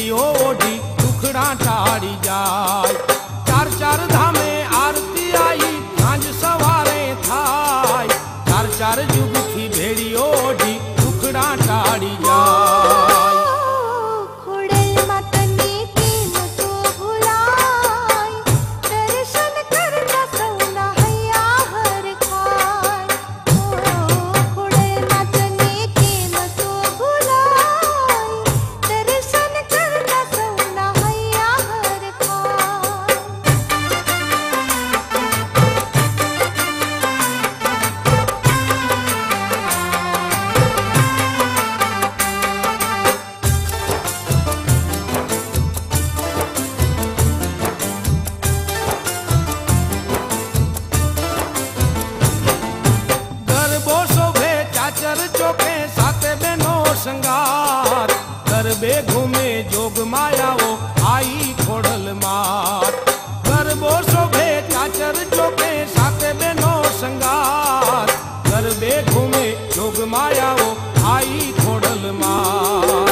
भेड़ियो ओढ़ी दुखड़ा टाड़ी जाय। चार चार धामे आरती आई सांझ सवारे थाय। चार चार जुग थी भेड़ियो ओढ़ी दुखड़ा टाड़ी जाय। गरबे घूमे जोग माया वो आई खोड़ल मार। गरबो शोभे चाचर चौके साथे बेनो संगार। गरबे घूमे जोग माया वो आई खोड़ल मार।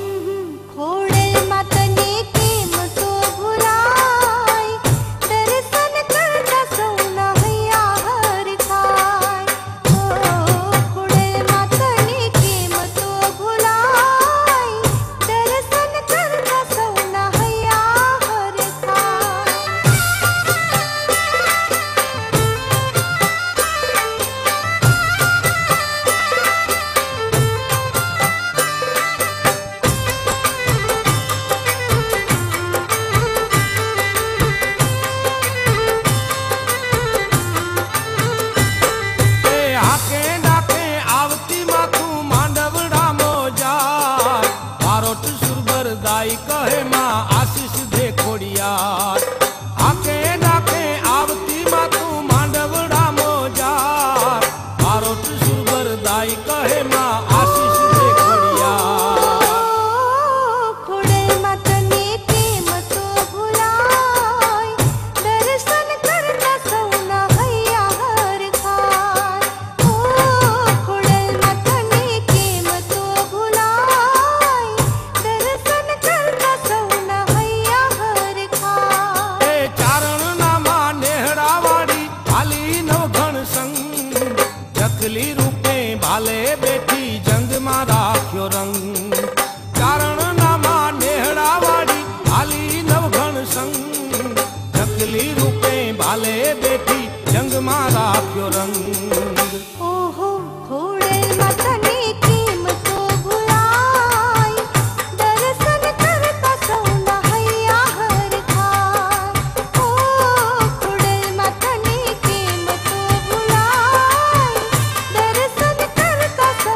कहे माँ आशीष दे खोड़ियार। आके डाके आवती माँ तू मांडवड़ा मोजार। बारोट सुरबर दाई कहे माँ आशीष दे खोड़ियार। खोड़े मतने केम तो भुलाय। दर्शन करता सौना हैया हर खाय। खोड़े मतने केम तो भुलाय। दर्शन करता सौना हैया हर खाय। चारण नामा नेहड़ा वाड़ी हाली नवघण संग। जकली रूपे भाले बेठी जंग में राख्यो रंग। चारण नामा नेहड़ा वाड़ी हाली नवघण संग। जकली रूपे भाले बेठी जंग में राख्यो रंग। ओहो खोड़े मतने केम तो भुलाय। दर्शन करता सौना हैया हर खाय। खोड़े मतने केम तो भुलाय। दर्शन करता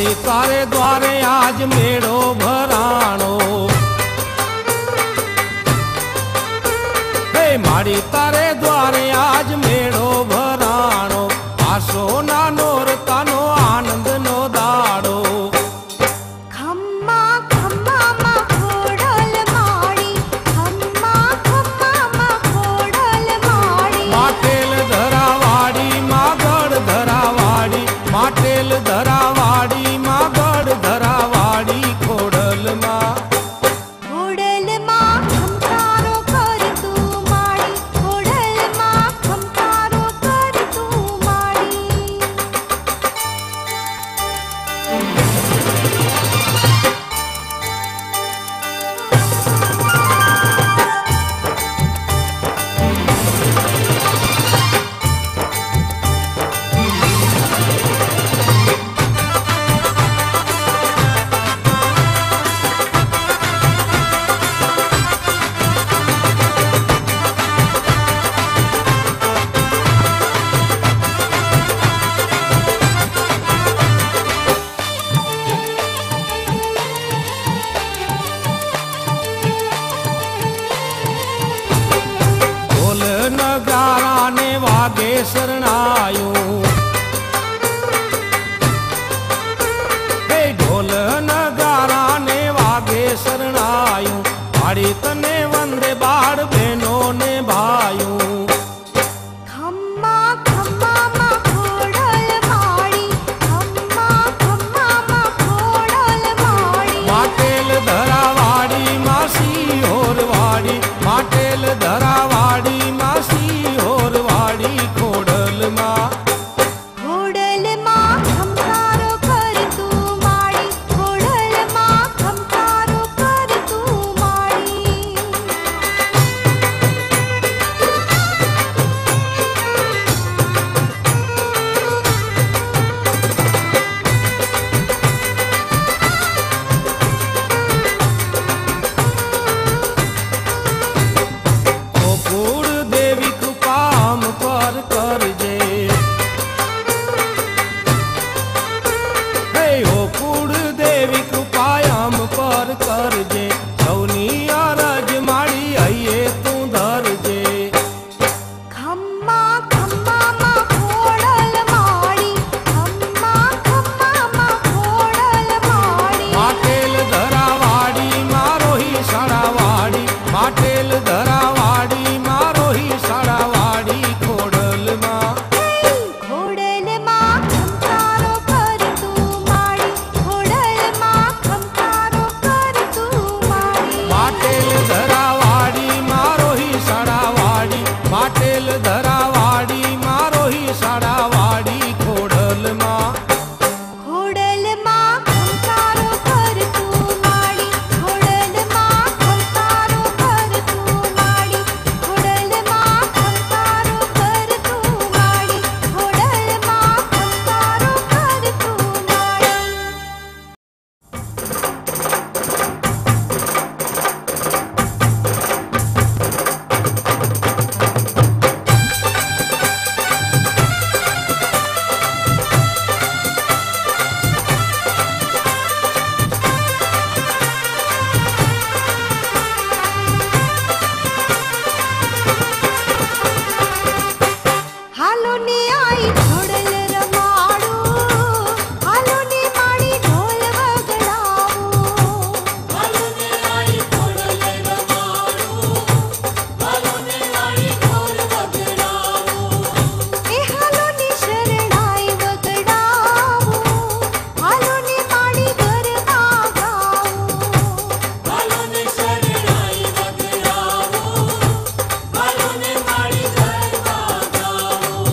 माड़ी तारे द्वारे आज मेड़ो भराणो। हे माड़ी तारे द्वारे आज मेड़ो भराणो। आसो ना नोरता नो आनंद नो दाड़ो। खम्मा खम्मा मा खोडल माड़ी, खम्मा खम्मा मा खोडल माड़ी। माटेल धरावाड़ी मागड़ धरावाड़ी, माटेल धरावाड़ी मागड़ धरावाड़ी खोडल मा। खोडल मा खमकारो कर तू माड़ी, खोडल मा खमकारो कर तू माड़ी। ढोल नगारा ने वागे शरणायूं। हे ढोल नगारा ने वागे शरणायूं। माड़ी तने वंदे बाड़ बहनों ने भायूं। खम्मा खम्मा मा खोडल माड़ी, खम्मा खम्मा मा खोडल माड़ी। माटेल धरावाड़ी मासी होरवाड़ी, माटेल धरावाड़ी मासी होरवाड़ी खोडल मा। खोडल मा खमकारो कर तू माड़ी, खोडल मा खमकारो कर तू माड़ी। ओ कूड़ देवी कृपा हम पर करजे। हे ओ कूड़ देवी कृपा हम पर करजे। सौनी अरज माड़ी आइए तू धरजे। खम्मा खम्मा मा खोडल माड़ी, खम्मा खम्मा मा खोडल माड़ी। माटेल धरावाड़ी मारो ही साड़ावाड़ी, माटेल धरावाड़ी मारो ही साड़ावाड़ी खोडल मा। खोडल मा खमकारो कर तू माड़ी, खोडल मा खमकारो कर तू माड़ी। माटेल धरावाड़ी मारो ही साड़ावाड़ी, माटेल धरावाड़ी मारो ही साड़ावाड़ी खोडल मा। खोडल मा खमकारो कर तू माड़ी, खोडल मा खमकारो कर तू माड़ी। खोडल मा खमकारो कर तू माड़ी, खोडल मा खमकारो कर तू माड़ी। हालो ने आई खोडल रमाड़ू, हालो ने माड़ी ढोल वगड़ाऊ। हालो ने आई खोडल रमाड़ू, हालो ने माड़ी ढोल वगड़ाऊ। ए हालो ने शरणाई वगड़ाऊ, हालो ने माड़ी गरबा गाऊ। हालो ने शरणाई वगड़ाऊ, हालो ने माड़ी गरबा गाऊ।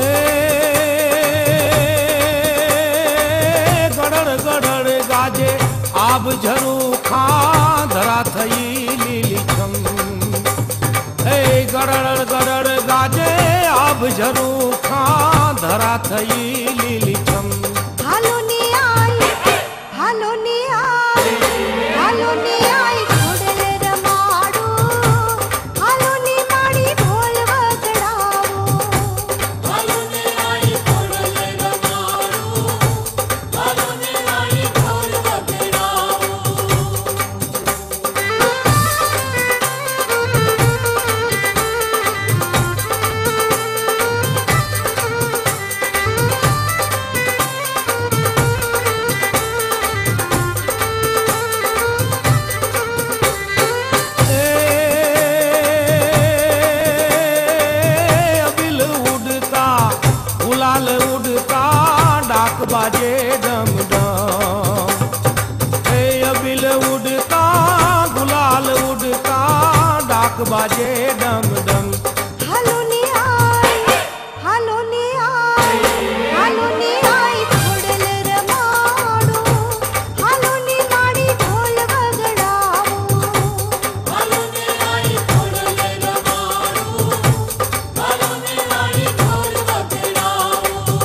गड़ड़ गड़ड़ गाजे आब झरू खा धरा थई लीली छम। हे गड़ड़ गड़ड़ गाजे आब झरू खा धरा थई लीली छम। हालो ने आई, हालो ने आई, हालो ने आई खोडल रमाड़ू, हालो ने माड़ी ढोल वगड़ाऊ। हालो ने आई खोडल रमाड़ू, हालो ने माड़ी बाजे डम डम। हे अबिल उड़ता गुलाल उड़ता डाक बाजे डम डम। हालो नी आई, हालो नी आई, हालो नी आई खोडल रमाडो, हालो नी माड़ी ढोल वगड़ावो। हालो नी आई खोडल रमाडो, हालो नी माड़ी ढोल वगड़ावो।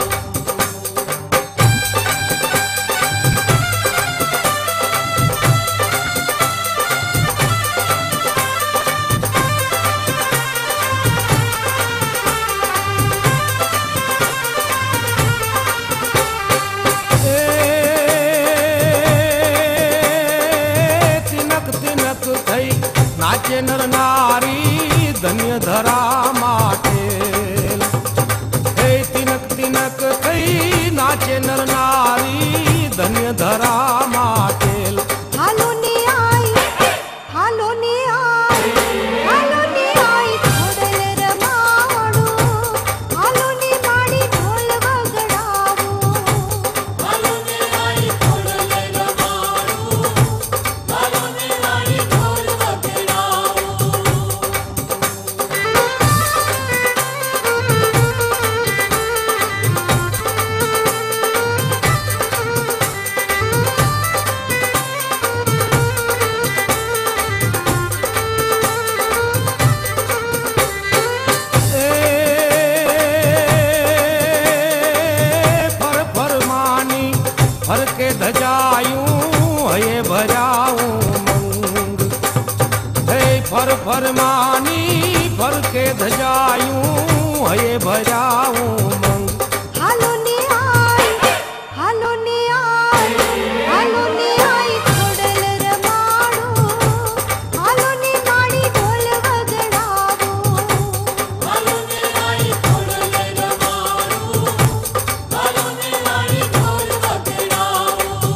तिनक तिनक थई नाचे नर नारी धन्य धरा माटेल। हे तिनक तिनक थई नाचे नर नारी धन्य धरा माटेल। हालो नी आई, हालो नी आई, हालो नी आई खोडल रमाडो, हालो नी माड़ी ढोल वगड़ावो। हालो नी आई खोडल रमाडो, हालो नी माड़ी ढोल वगड़ावो। फर फर मानी फर के धजायूं हये भजाऊं मंग। हे फर फर मानी फर के धजायूं हये भजाऊं मंग। हालो नी आई, हालो नी आई, हालो नी आई खोडल रमाडो, हालो नी माड़ी ढोल वगड़ावो। हालो नी आई खोडल रमाडो, हालो नी माड़ी ढोल वगड़ावो।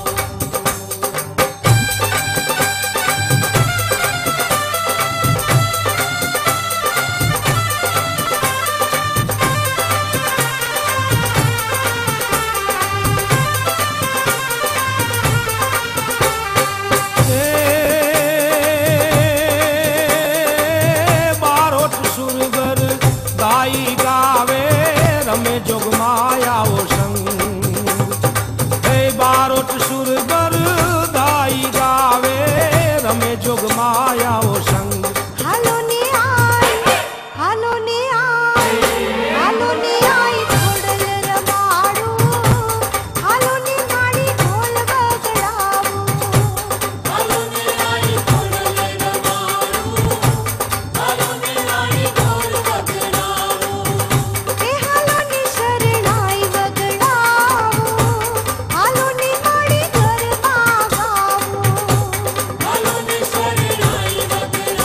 बारोट सुरगर गाई गावे रमे जोगमाया ओ संग। हे बारोट सुरगर गाई गावे रमे जोगमाया ओ संग। हालो नी आई, हालो नी आई, हालो नी आई खोडल रमाडो, हालो नी माड़ी ढोल वगड़ावो। हालो नी आई खोडल रमाडो, हालो नी माड़ी ढोल वगड़ावो। ए हालो नी शरणाई वगड़ावो, हालो नी माड़ी गरबा गावो। हालो नी शरणाई वगड़ावो,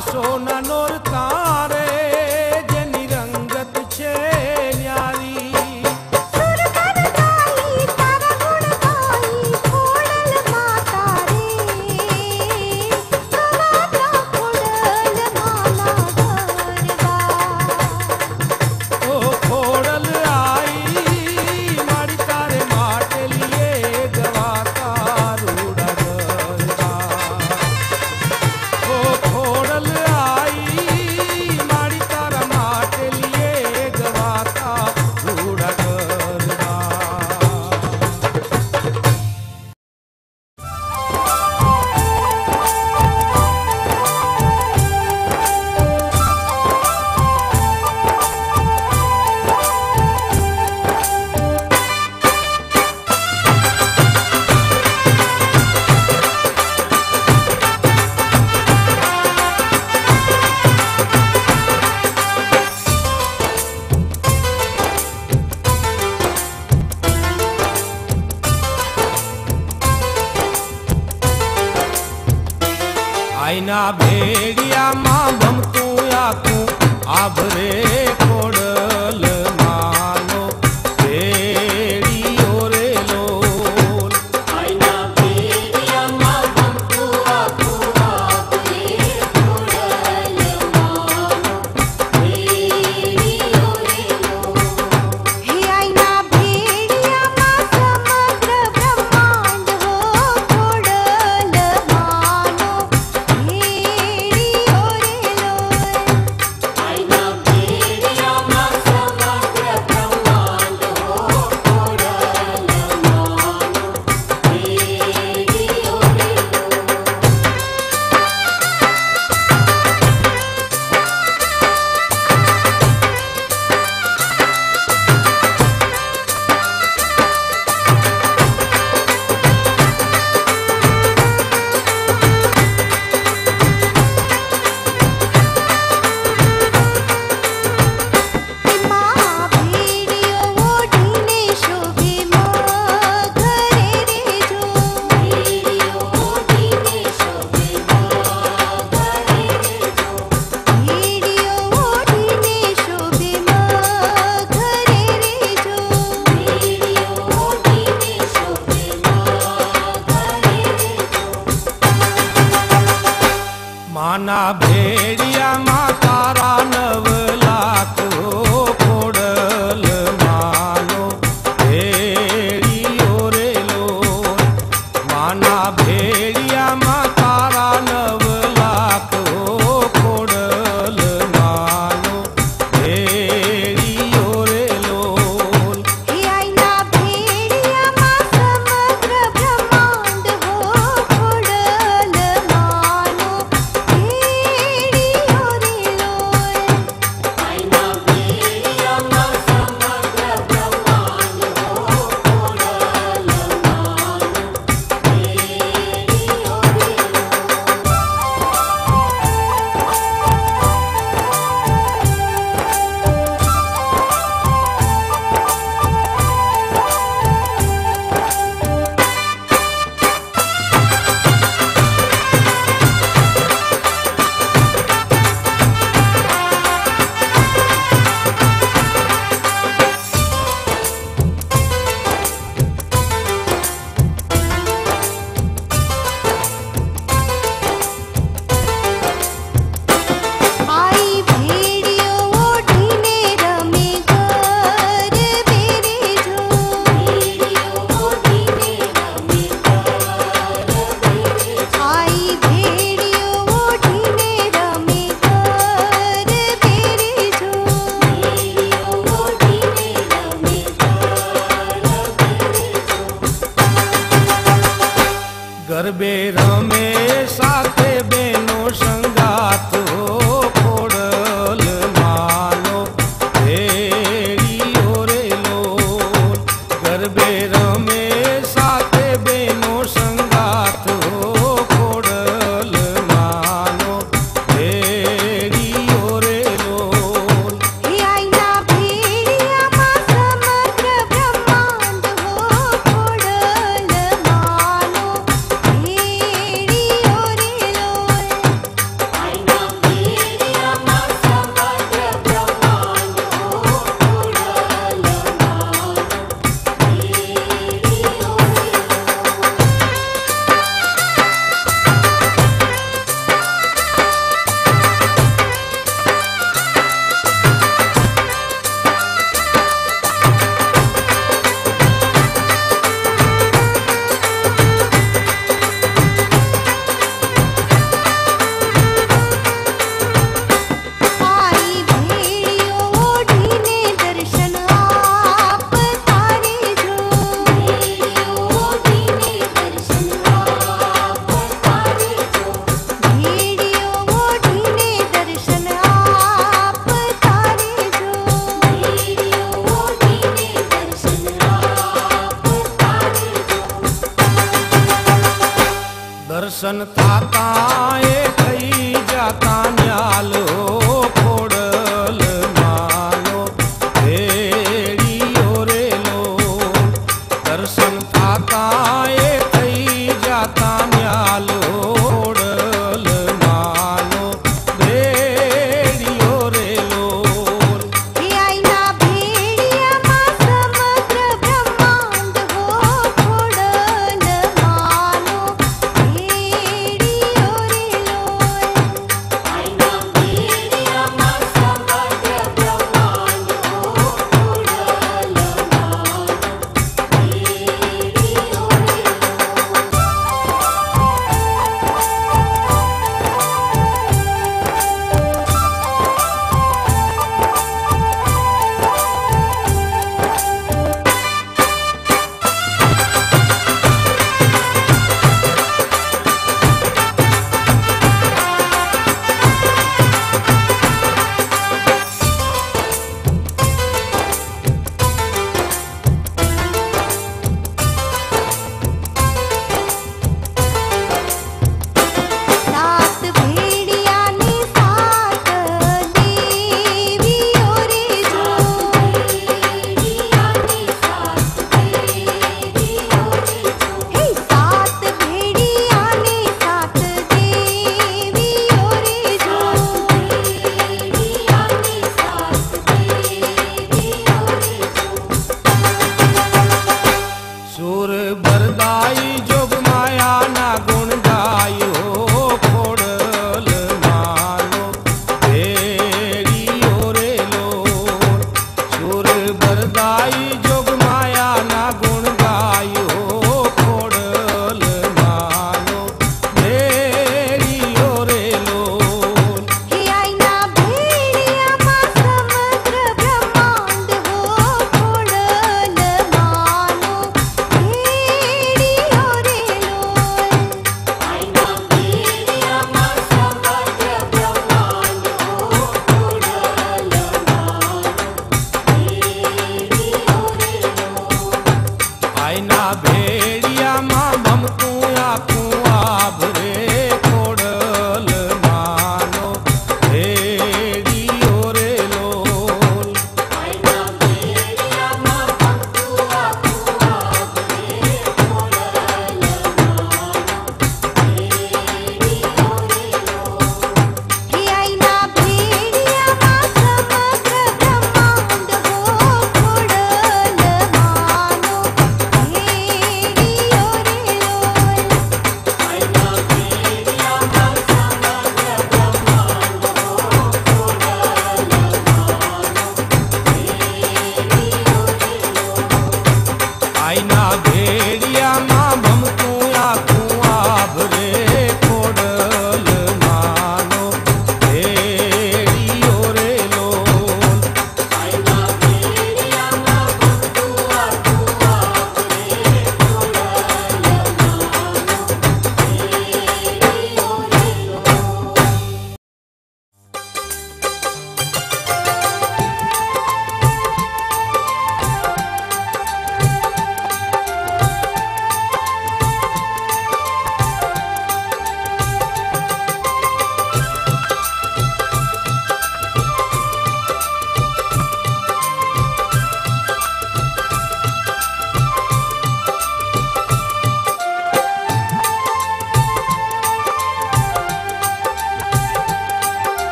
સોના નોર તારે જેની રંગત છે ન્યારી સુર કર ગાઈ તારા ગુણ ગાઈ ખોડલ માતા રે ગવાતા ખોડલ માના ગરબા ઓ ખોડલ આઈ મારી તારે માટે લીએ ગવાતા રૂડા ગરબા ઓ ખોડલ આઈ મારી તારા માટે લીએ ગવાતા રૂડા ગરબા આઈના ભેડિયામાં ભમતું આખું આભરે ખોડલ માનો ભેડિયો રે લોલ આઈના ભેડિયામાં ભમતું આખું આભરે ખોડલ માનો ભેડિયો રે લોલ હે આઈના ભેડિયામાં સમગ્ર બ્રહ્માંડ હો ખોડલ માનો ભેડિયો રે લોલ આઈના ભેડિયામાં સમગ્ર બ્રહ્માંડ હો ખોડલ માનો ભેડિયો રે લોલ મા ભેડિયો ઓઢીને શોભે મા ઘરે રે જો ભેડિયો ઓઢીને શોભે મા ઘરે રે જો ભેડિયો ઓઢીને શોભે મા ઘરે રે જો ભેડિયો ઓઢીને શોભે મા ઘરે રે જો માના ભેડિયામાં તારા 9 લાખ હો ખોડલ માનો ભેડિયો રે લોલ માના ભેડિયામાં તારા 9 લાખ હો ખોડલ માનો ભેડિયો રે લોલ હે આઈના ભેડિયામાં સમગ્ર બ્રહ્માંડ હો ખોડલ માનો ભેડિયો રે લોલ આઈના ભેડિયામાં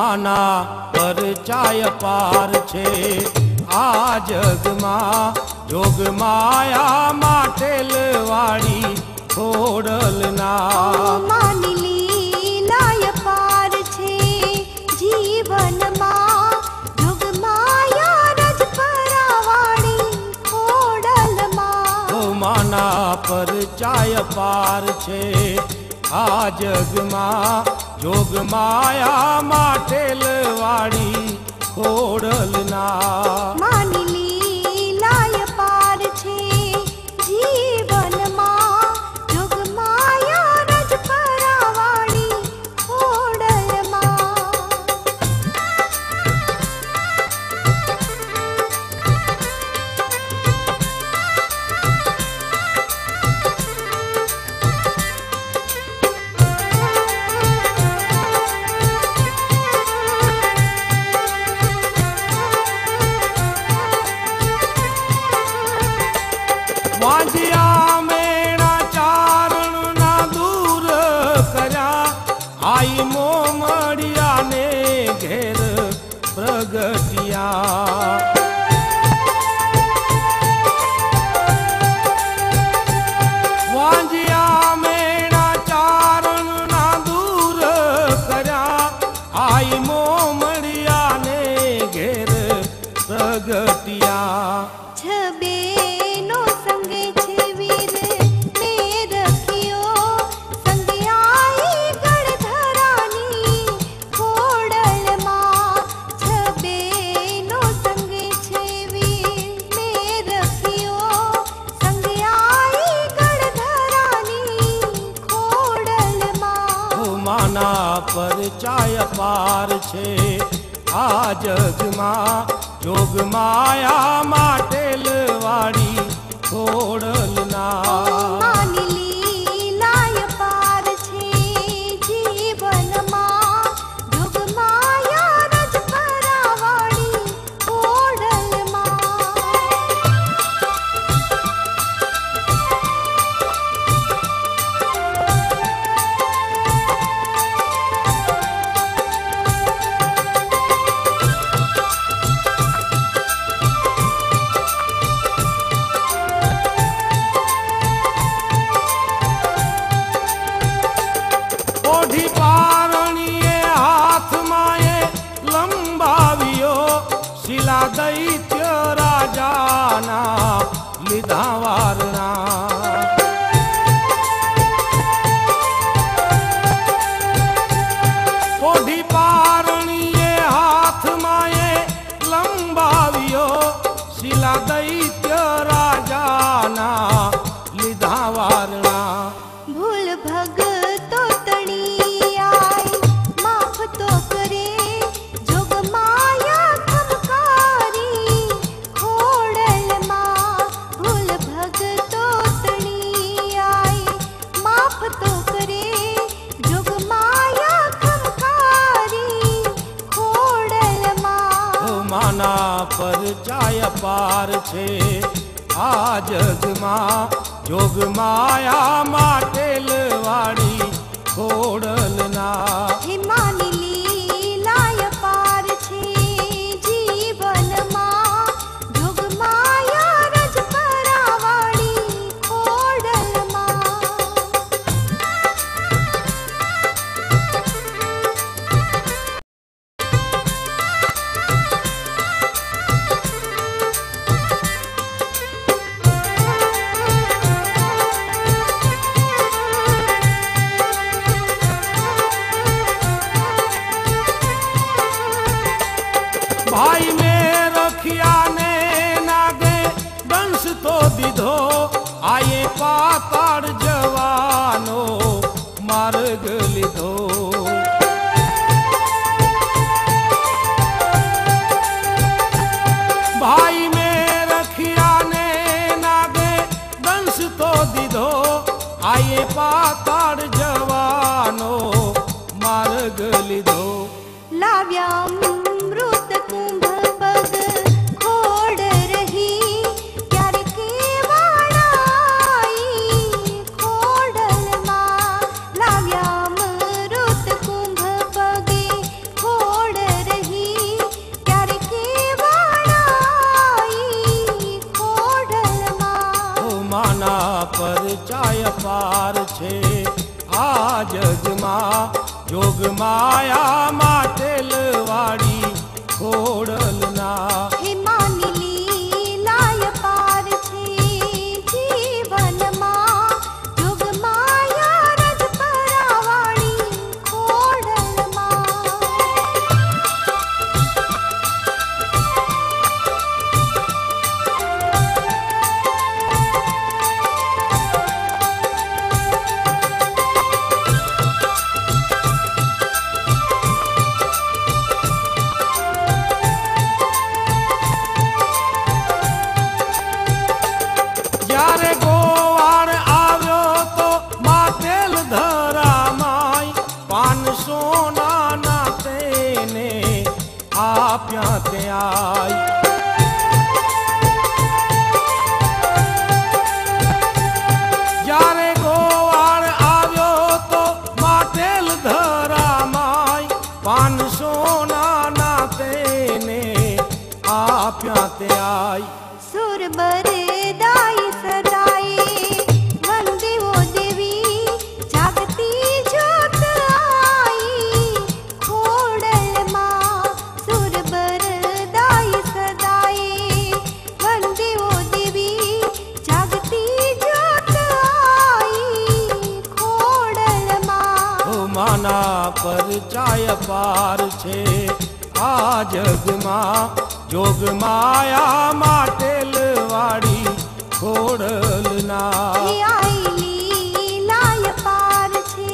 માના પરચાય પાર છે આ જગમાં જોગ માયા માટેલ વાળી ખોડલના માની લીલાય પાર છે જીવનમાં જોગમાયા રજ પરાવાળી ખોડલમાં ઓ માના પરચાય પાર છે આ જગમાં જોગ માયા માટેલ વાળી ખોડલના માની લીલાય પાર છે જીવનમાં જોગમાયા રજ પરાવાળી ખોડલમાં વાંજિયા મેણા ચારણ ના દૂર કર્યા આઈ મોમડિયા ને ઘેર પ્રગટિયા વાંજિયા મેણા ચારણ ના દૂર કર્યા આઈ મોમડિયા ને ઘેર પ્રગટિયા છબેનો સંગે છે વીર મેં રખ્યો સંગે આઈ ગળધરાની ખોડલમાં છબેનો સંગે છે વીર મેં રખ્યો સંગે આઈ ગળધરાની ખોડલમાં ઓ માના પરચાય પાર છે આ જગમાં જોગ માયા માટેલ વાળી ખોડલના માની લીલાય પાર છે જીવનમાં જોગમાયા રજ પરાવાળી ખોડલમાં ઓઢી પારણીએ હાથમાં એ લંબાવ્યો શિલા દૈત્ય રાજાના લીધા વારના ઓઢી પારણીએ હાથમાં એ લંબાવ્યો શિલા દૈત્ય રાજાના લીધા વારના ભૂલ ભગતો તણી આઈ માફ તો કરે જોગમાયા ખમકારી ખોડલમાં ભૂલ ભગતો તણી આઈ માફ તો કરે જોગમાયા ખમકારી ખોડલમાં ઓ માના પરચાય પાર છે આ જગમાં જોગ માયા માટેલ વાળી ખોડલના હે માની લીલાય પાર છે જીવનમાં જોગમાયા રજ પરાવાળી ખોડલમાં ભાઈ મેં રખિયા ને નાગે દંશ તો દીધો આયે પાતાળ જવાનો માર્ગ લીધો ભાઈ મેં રખિયા ને નાગે દંશ તો દીધો આયે પાતાળ જવાનો માર્ગ લીધો લાવ્યા અમૃત કુંભ પગ ખોડ રહી ત્યારે કેવાળાઈ ખોડલમાં લાવ્યા અમૃત કુંભ પગે ખોડ પરચાય પાર છે આ જગમાં જોગ માયામાં તેલવાડી ખોડલના હે માની લીલાય પાર છે જીવનમાં જોગ માયા રજ પરાવાળી ખોડલમાં. જ્યારે ગોવાળ આવ્યો તો માતેલ ધરામાય 500 નાના તેને આપ્યા ત્યાં જ્યારે ગોવાળ આવ્યો તો માતેલ ધરામાય 500 નાના તેને આપ્યા ત્યાં સુર બરદાઈ સદાએ વંદે ઓ દેવી જાગતી જ્યોત આઈ ખોડલમાં. સુર બરદાઈ સદાએ વંદે ઓ દેવી જાગતી જ્યોત આઈ ખોડલમાં. ઓ માના પરચાય પાર છે આ જગમાં જોગ માયામાં તેલવાડી ખોડલના હે આઈ લીલાય પાર છે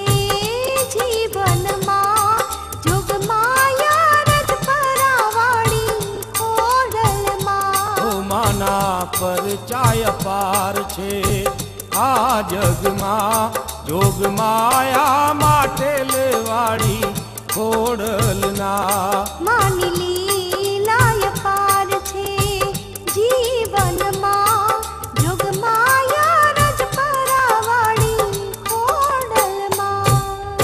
જીવનમાં જોગ માયા રજ પરાવાળી ખોડલમાં. ઓ માના પરચાય પાર છે આ જગમાં જોગ માયામાં તેલવાડી ખોડલના માની લીલાય પાર છે જીવનમાં જોગ માયા રજ પરાવાળી ખોડલમાં.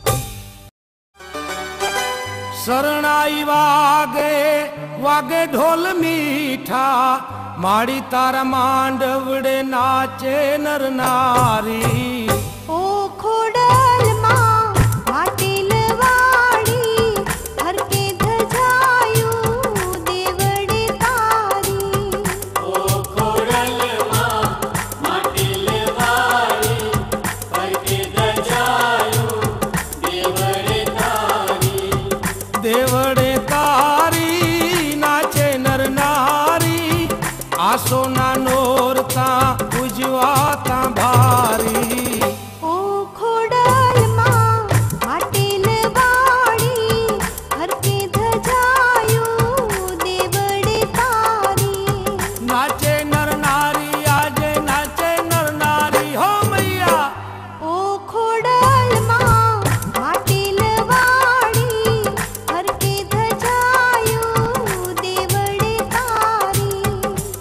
શરણાઈ વાગે વાગે ઢોલ મીઠા માડી તારા માંડવડે નાચે નર નારી ઓ ખોડલમાં માટેલ વાળી હરકે ધજાયું દેવડે તારી. દેવડે તારી નાચે નર નારી આસોના નોરતા ઉજવાતા ભારી ઓ ખોડલમાં માટેલ વાળી હરકે ધજાયું દેવડે તારી. નાચે નર નારી આજે નાચે નર નારી હો મૈયા ઓ ખોડલમાં માટેલ વાળી હરકે ધજાયું દેવડે તારી.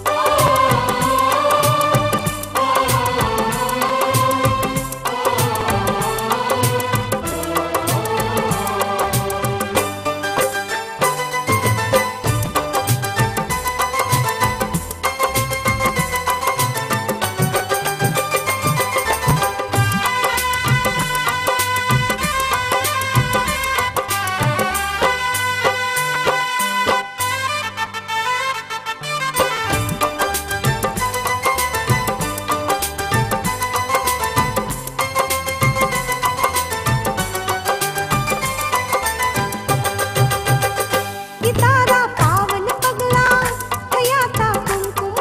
તારા પાવન પગલા થયા તા કુમકુમ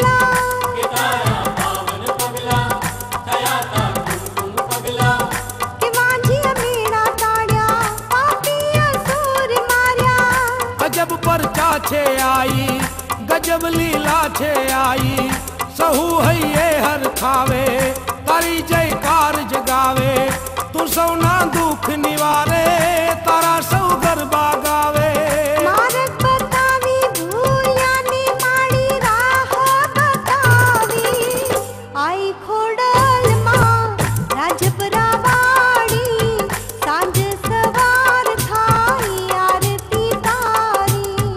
પગલા કે વાંજીયા મેળા તાળ્યા પાપીયા સૂર માર્યા. ગજબ પરચા છે આઈ ગજબ લીલા છે આઈ સહુ હૈયે હર ખાવે તારી જયકાર જગાવે તું સૌના દુઃખ નિવારે તારા સૌ ગરબા ગાવે માર્ગ બતાવી ભૂલ્યાની માડી રાહ બતાવી. આઈ ખોડલમાં રાજપરા વાળી સાંજ સવાર થાય આરતી તારી.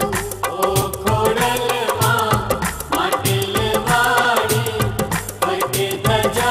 ખોડલમાં માટેલ વાળી ફરકે ધજા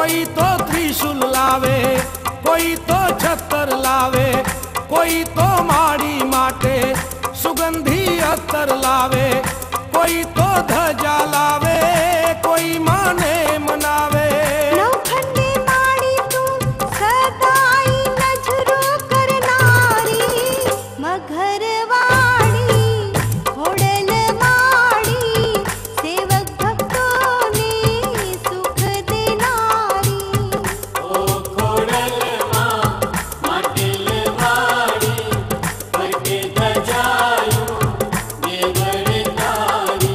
कोई तो त्रिशूल लावे, कोई तो छतर लावे, कोई तो माड़ी माटे सुगंधी अत्तर लावे, कोई तो ध्वजा लावे, कोई माने मनावे। नौखंडी माड़ी तू सदाई नजरो करनारी, मघरवाड़ी होडल माड़ी, सेवक भक्तों ने सुख देनारी। ओ खोडल मां माटिल वाड़ी, करके धजायो देवड़ तारी।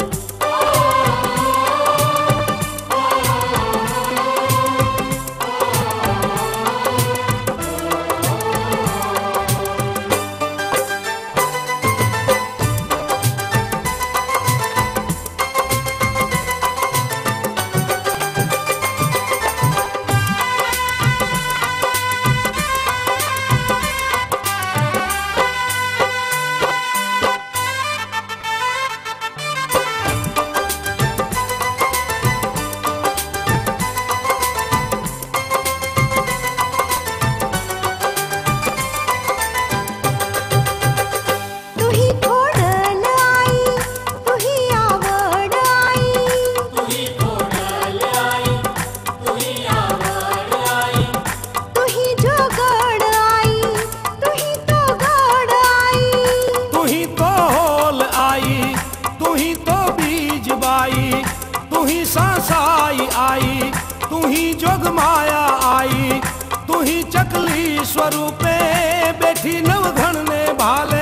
तू ही खोडल आई, तू ही आवड आई, तू ही खोडल आई, तू ही आवड आई, तू ही जोगड आई, तू ही तो गड आई। तू ही तो होल आई, तू ही तो बीज बाई, तू ही सांसाई आई, तू ही जोग माया आई, तू ही चकली स्वरूपे बैठी नवघण ने भाले।